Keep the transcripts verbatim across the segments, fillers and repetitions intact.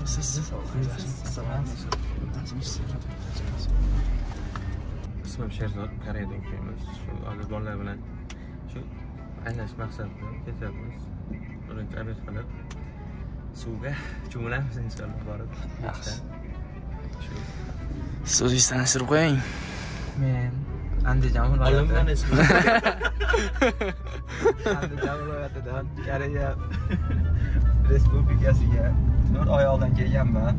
Siz ismim Sherzod, Koreyada o'qiymiz. Shu hozir bolalar bilan shu aylash maqsadida ketyapmiz. Birinchi obed qilib suvga cho'milamiz inshaalloh borib. Yaxshi. Shu siz o'zingiz tanishtirib qo'ying. Men Andijon viloyati. Olimdan ismi. Andijon viloyatidan Koreya Respublikasiga to'rt oy oldin kelganman.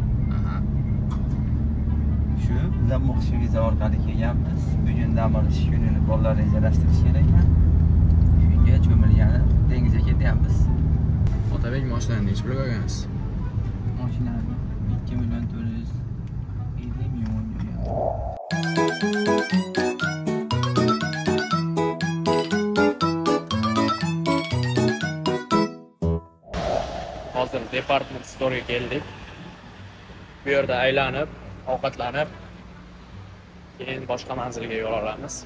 Shu zamoqchi viza orqali kelganmiz. Bugun dam olish kunini bolalar rejalashtirish kerak ekan. Shunga cho'milgani dengizga ketyapmiz. Otabek mashinani necha pulga olgansiz? Mashinani ikki million to'rt yuz ellik ming bo'lgan. Hozir department store'ga keldik. Bu yerda aylanib, ovqatlanib, keyin boshqa manzilga yo'l olamiz.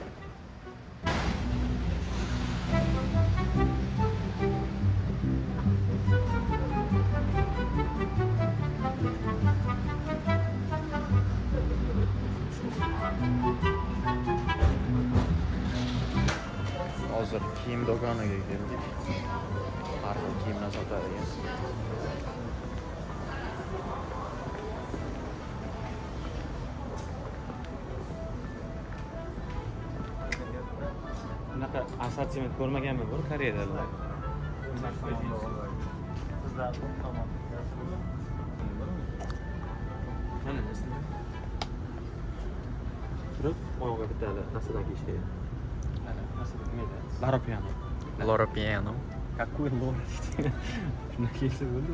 Hozir kiyim do'koniga keldik. Har xil kiyimlar sotadigan. Bunaqa assortiment ko'rmaganman bu Koreyada. Mana nasıl? Turib, oyog'iga bitali nasadagi ishga. Mana nasada nima deydi? Loro piano. Loro piano. Какой лор? Shunday kelsa bo'ldi.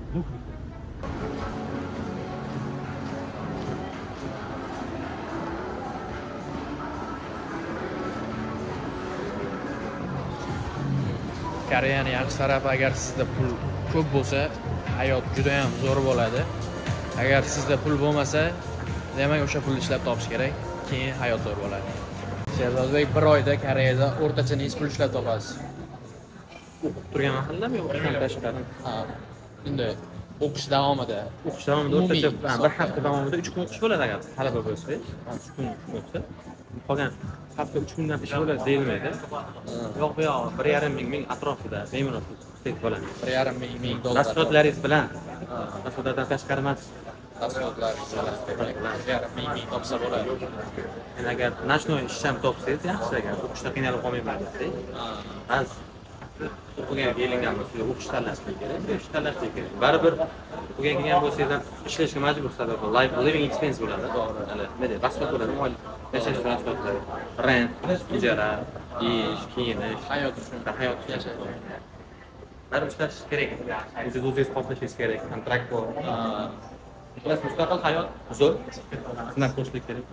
Koreyani yaxshi tarafi, agar sizda pul ko'p bo'lsa, hayot juda ham zo'r bo'ladi. Agar sizda pul bo'lmasa, demak o'sha pulni ishlab topish kerak, keyin hayot zo'r bo'ladi. Sherzodbek bir oyda Koreyada o'rtacha necha pul ishlab topasiz? O'qib turgan mahalladami yo'q, o'qishdan tashqari? Ha, endi o'qish davomida, o'qish davomida o'rtacha bir hafta davomida uch kun o'qish bo'ladi agar talaba bo'lsa, uch kun bo'lsa, qolgan hafta uch kundan ish bo'ladi deyilmaydi. Yo'q, bu yoq bir yarim ming ming atrofida bemalol istek bo'ladi. bir yarim ming ming dollar. Mahsulotlaringiz bilan, mahsulotlardan tashqari emas. Mahsulotlar bir yarim ming ming topsa bo'ladi. Yani agar nashnoy ishcham topsangiz yaxshi, agar o'qishda qiynalib qolmayman desangiz. Az o'qigan yilingdan bo'lsa o'qish tanlashlik kerak, o'qish tanlashlik kerak. Baribir o'qigan kelgan bo'lsangiz ham ishlashga majbursiz, life living expense bo'ladi. Hali nima deydi, rasxod bo'ladi, oylik yashash rasxodlari, rent, ijara, ish, kiyinish, Hayot uchun, hayot uchun yashash. Baribir ishlash kerak. O'zingiz o'zingiz qoplashingiz kerak, kontrakt bor. Plus mustaqil hayot zo'r. Sinab ko'rishlik kerak.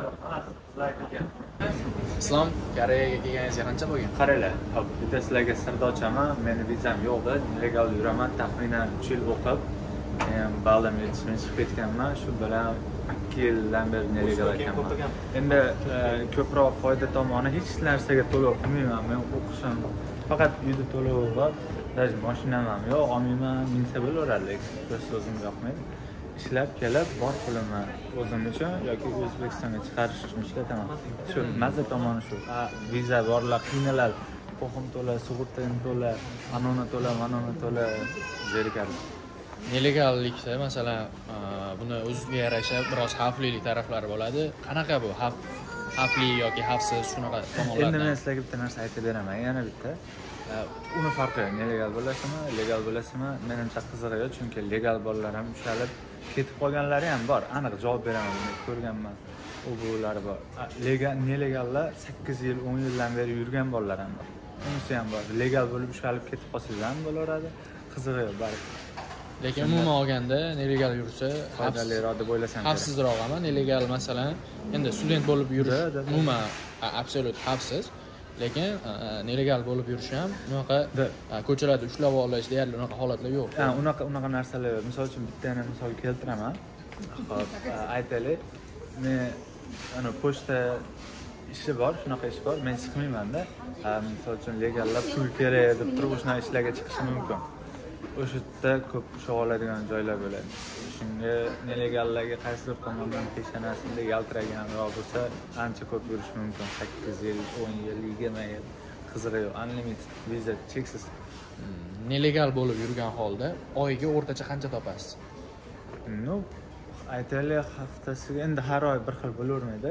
Islom, Koreyaga kelganingizga qancha bo'lgan? Qaranglar, bitta sizlarga sirni ochaman. Meni vizam yo'qdi, legal yuraman. Taxminan uch yil o'qib, men ballam yetishmay chiqib ketganman. Shu bilan ikki yildan beri nelegal ekanman. Endi ko'proq foyda tomoni hech narsaga to'lov qilmayman. Men o'qishim faqat uyda to'lov bor. Даже mashinam ham yo'q, olmayman, minsa bo'laveradi, bir so'zim yoqmaydi. Ishlab kelib bor pulimni o'zim uchun yoki O'zbekistonga chiqarish uchun ishlataman. Shu mazza tomoni shu. Viza borlar, qiynaladi. Qo'qim to'la, sug'urtam to'la, anona to'la, manona to'la zerikadi. Nelegallikda masalan, buni o'ziga yarasha biroz xavflilik taraflari bo'ladi. Qanaqa bu? Xavf xavfli yoki xavfsiz shunaqa tomonlar. Endi men sizlarga bitta narsa aytib beraman, yana bitta. Uni farqi nelegal bo'lasizmi, legal bo'lasizmi? Menimcha qizig'i yo'q, chunki legal bolalar ham ushalib ketib qolganlari ham bor. Aniq javob beraman, men ko'rganman. U bo'lari bor. Legal, nelegallar sakkiz yil, o'n yildan beri yurgan bolalar ham bor. Unisi ham bor. Legal bo'lib ushalib ketib qolsangiz ham bo'laveradi. Qizig'i yo'q, baribir. Lekin umuman olganda nelegal yursa foydaliroq deb o'ylasam kerak. Xavfsizroq ama nelegal masalan, endi student bo'lib yurish umuman absolut xavfsiz. Lekin nelegal bo'lib yurish ham unaqa ko'chalarda ushlab olish deyarli unaqa holatlar yo'q. Ha, unaqa unaqa narsalar yo'q. Misol uchun bittani misol keltiraman. Xo'p, aytaylik, men ana pochta ishi bor, shunaqa ish bor. Men chiqmayman-da. Misol uchun legallab pul kerak deb turib o'shana ishlarga chiqishim mumkin. o'sha yerda ko'p ishga oladigan joylar bo'ladi. Shunga nelegallarga qaysidir tomondan peshonasida yaltiraganroq bo'lsa, ancha ko'p yurish mumkin. sakkiz yil, o'n yil, yigirma yil. Qizig'i yo'q, unlimited viza cheksiz. Nelegal bo'lib yurgan holda oyiga o'rtacha qancha topasiz? No, aytaylik haftasiga endi har oy bir xil bo'lavermaydi.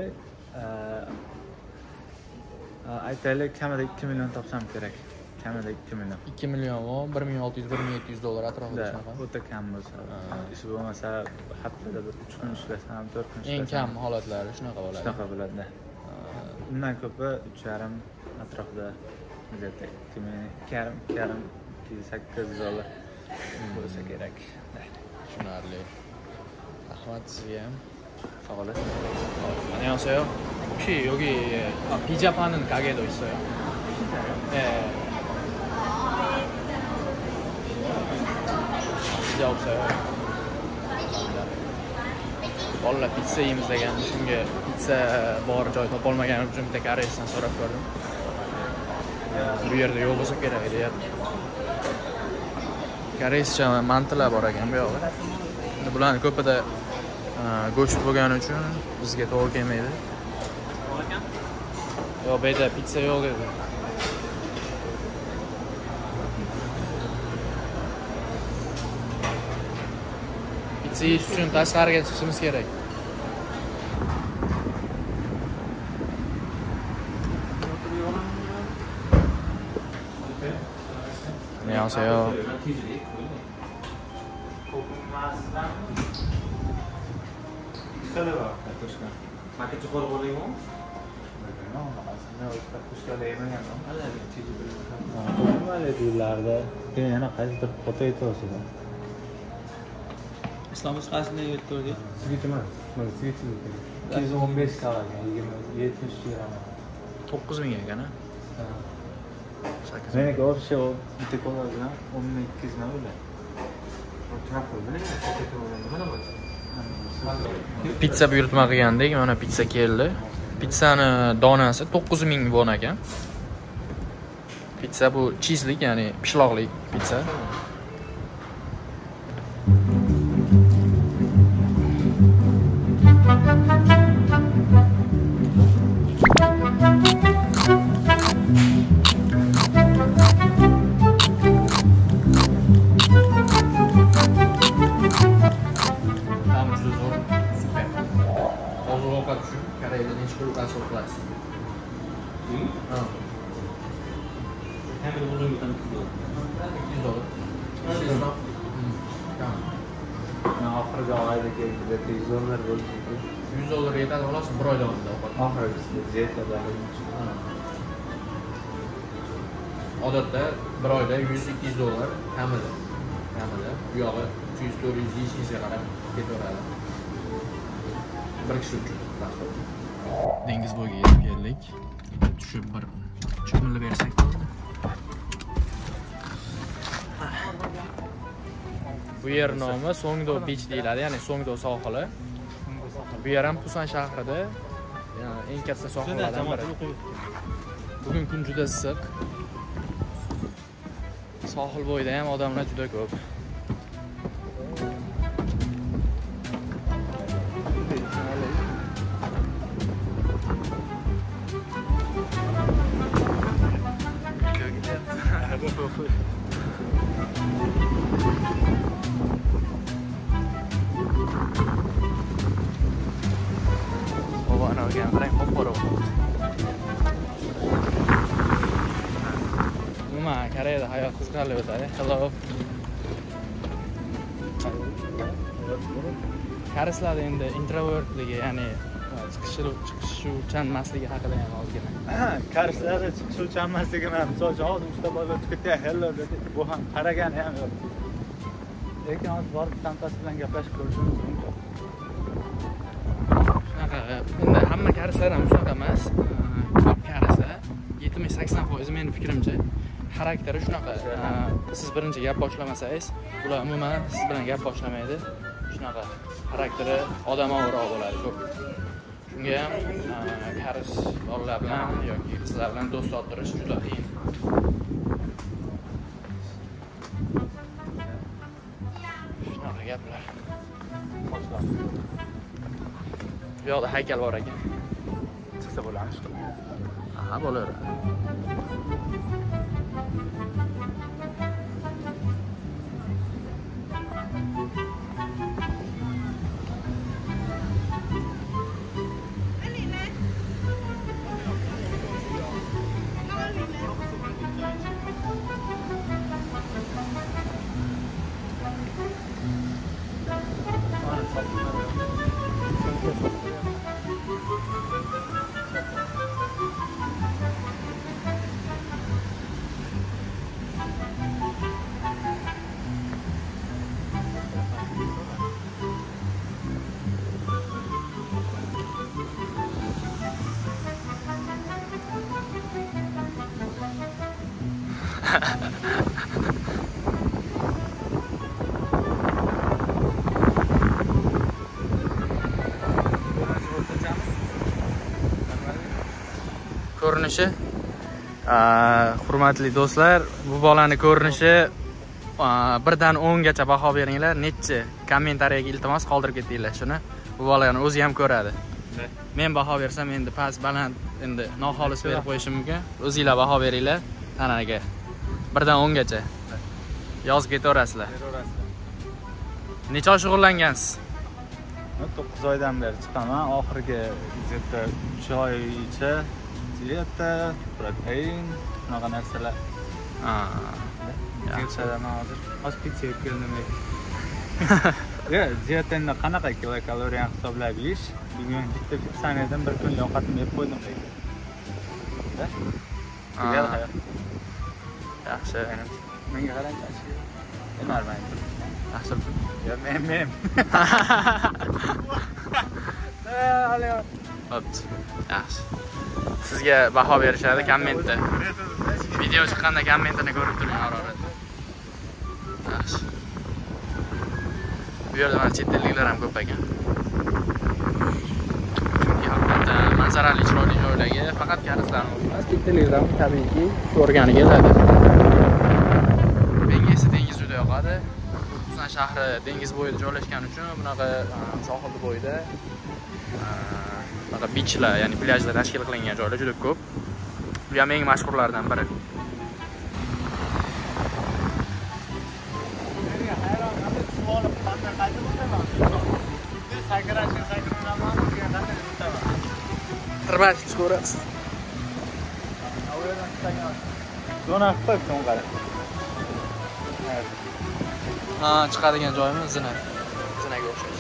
Aytaylik kamida ikki million topsam kerak. Kamida ikki million. ikki million va bir ming olti yuz bir ming yetti yuz dollar atrofida shunaqa. O'ta kam bo'lsa, ish bo'lmasa haftada bir uch kun ishlasam, to'rt kun ishlasam. Eng kam holatlari shunaqa bo'ladi. Shunaqa bo'ladi. Undan ko'pi uch yarim atrofida bizda ikki ming yarim yarim sakkiz dollar bo'lsa kerak. Tushunarli. Rahmat sizga ham. Sog' olasizlar. 안녕하세요. 혹시 여기 피자 파는 가게도 있어요? 네. 피자 없어요. Bolalar pizza yeymiz degan, shunga pizza bor joy topolmaganim uchun bitta koreysdan so'rab ko'rdim. Bu yerda yo'q bo'lsa kerak edi. Koreyscha mantilar bor ekan bu yoqda. Bularning ko'pida go'sht bo'lgani uchun bizga to'g'ri kelmaydi. Yo'q, bu yerda pizza yo'q edi. Pizza yeyish uchun tashqariga chiqishimiz kerak. 안녕하세요. Makkachi qo'l bo'laymi? Larda yana qaysidir potatosida. Islomimiz qaysini yetdi? Svit emas. Mana svit ikki yuz o'n besh kaloriya, yigirma yetmish gramm. to'qqiz ming ekan-a? Meniki o'sha bitta kola bilan o'n ikki yuz nima bo'ladi? Pizza buyurtma qilgandik, mana pizza keldi. Pizzani donasi to'qqiz ming won ekan. Pizza bu cheeselik, ya'ni pishloqli pizza. Oxirgi oyda keldi, yuz dollar bo'ldi. yuz dollar yetadi xolos, bir oy davomida ovqat. Oxirgisi yetadi. Odatda bir oyda yuz ikki yuz dollar kamida. Kamida. Bu yog'i uch yuz to'rt yuz yeyishingizga qarab ketaveradi. Bir kishi uchun. Dengiz bo'yiga yetib keldik. Tushib bir cho'milib bersak bo'ldi. Bu yer nomi Songdo Beach deyiladi, ya'ni Songdo sohili. Bu yer ham Pusan shahrida eng katta sohillardan biri. Bugun kun juda issiq. Sohil bo'yida ham odamlar juda ko'p. Umuman Koreyada hayot qiziqarli o'tadi. Hello. Koreyslar endi introvertligi, ya'ni chiqishuvchan emasligi haqida ham ozgina. Ha, koreyslar chiqishuvchan emasligi ham, misol uchun hozir uchta bola o'tib ketdi, hello dedi. Bu ham qaragani ham yo'q. Lekin hozir borib tantasi bilan gaplashib ko'rishimiz mumkin. Shunaqa, endi hamma koreyslar ham shunaqa emas. Ko'p koreyslar yetmish sakson foiz meni fikrimcha xarakteri shunaqa. Siz birinchi gap boshlamasangiz, ular umuman siz bilan gap boshlamaydi. Shunaqa xarakteri odamoviroq bo'ladi ko'p. Shunga ham koreys bolalar bilan yoki qizlar bilan do'st orttirish juda qiyin. gaplar. Bu yoqda haykal bor ekan. Chiqsa bo'larmish. Ha, bo'laveradi. Ko'rinishi, hurmatli do'stlar, bu bolani ko'rinishi birdan o'ngacha baho beringlar. Nechi kommentariyaga iltimos qoldirib ketinglar shuni. Bu bolani o'zi ham ko'radi. Men baho bersam endi past baland endi noxolis berib qo'yishim mumkin. O'zingizlar baho beringlar tanaga. Birdan o'ngacha. Yozib ketaverasizlar. Necha oy shug'ullangansiz? to'qqiz oydan beri chiqaman. Oxirgi где-то uch oycha dieta, protein, bunaqa narsalar. Ha. Dietadan hozir hospitga keldim. Ya, dietani qanaqa kilokaloriya hisoblab yeyish? Bugun bitta pizzani yedim, bir kun ovqatimni yeb qo'ydim deydi. Tugal hayot. Yaxshi. Menga qarang tashi. Emarman. Yaxshi. Ya men men. Bo'pti. Yaxshi. Sizga baho berishadi kommentda. Video chiqqanda kommentini ko'rib turing Arorat. Yaxshi. Bu yerda mana chet elliklar ham ko'p ekan. Chunki haqiqatan manzarali chiroyli joylarga faqat karuslarni emas, chet elliklar ham tabiiyki ko'rgani keladi. Menga esa dengiz juda yoqadi. Xususan shahri dengiz bo'yida joylashgani uchun bunaqa sohil bo'yida bunaqa beachlar, ya'ni plyajlar tashkil qilingan joylar juda ko'p. Bu ham eng mashhurlardan biri. Qirbash ko'rasiz. Zona qilib qara. Ha, chiqadigan joyimiz zina. Zinaga o'xshash.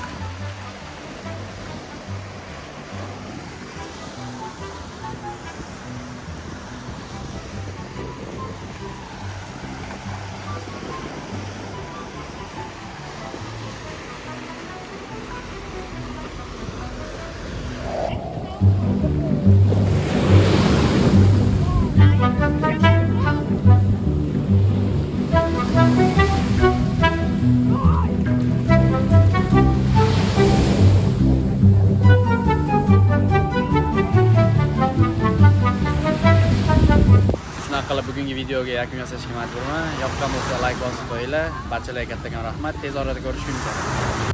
Bugungi videoga yakun yasashga majburman. Yoqqan bo'lsa like bosib qo'yinglar. Barchalarga kattakon rahmat. Tez orada ko'rishguncha.